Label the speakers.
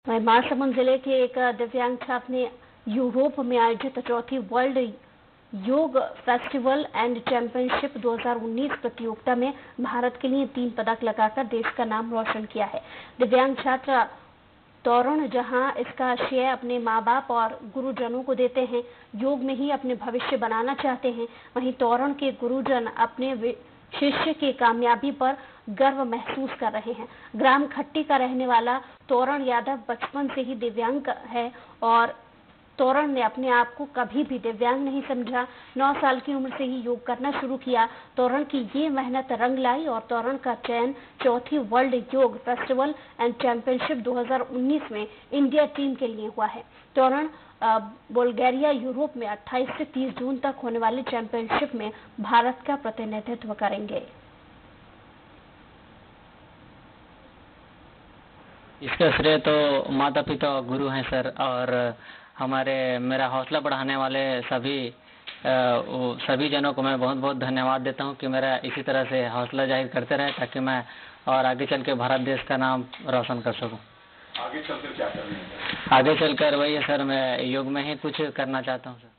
Speaker 1: वहीं महासमुंद जिले के एक दिव्यांग छात्र ने यूरोप में आयोजित चौथी वर्ल्ड योग फेस्टिवल एंड चैंपियनशिप 2019 प्रतियोगिता में भारत के लिए 3 पदक लगाकर देश का नाम रोशन किया है। दिव्यांग छात्र तोरण जहां इसका श्रेय अपने मां बाप और गुरुजनों को देते हैं, योग में ही अपने भविष्य बनाना चाहते हैं, वहीं तोरण के गुरुजन अपने शिष्य की कामयाबी पर गर्व महसूस कर रहे हैं। ग्राम खट्टी का रहने वाला तोरण यादव बचपन से ही दिव्यांग है और तोरण ने अपने आप को कभी भी दिव्यांग नहीं समझा। 9 साल की उम्र से ही योग करना शुरू किया। तोरण की ये मेहनत रंग लाई और तोरण का चयन चौथी वर्ल्ड योग फेस्टिवल एंड चैंपियनशिप 2019 में इंडिया टीम के लिए हुआ है। तोरण बुल्गारिया यूरोप में 28 से 30 जून तक होने वाली चैंपियनशिप में भारत का प्रतिनिधित्व करेंगे।
Speaker 2: इसका श्रेय तो माता पिता और गुरु हैं सर, और मेरा हौसला बढ़ाने वाले सभी जनों को मैं बहुत बहुत धन्यवाद देता हूं कि मेरा इसी तरह से हौसला जाहिर करते रहे ताकि मैं और आगे चल के भारत देश का नाम रोशन कर सकूं।
Speaker 3: आगे चलकर क्या करना है?
Speaker 2: आगे चलकर वही है सर, मैं योग में ही कुछ करना चाहता हूं सर।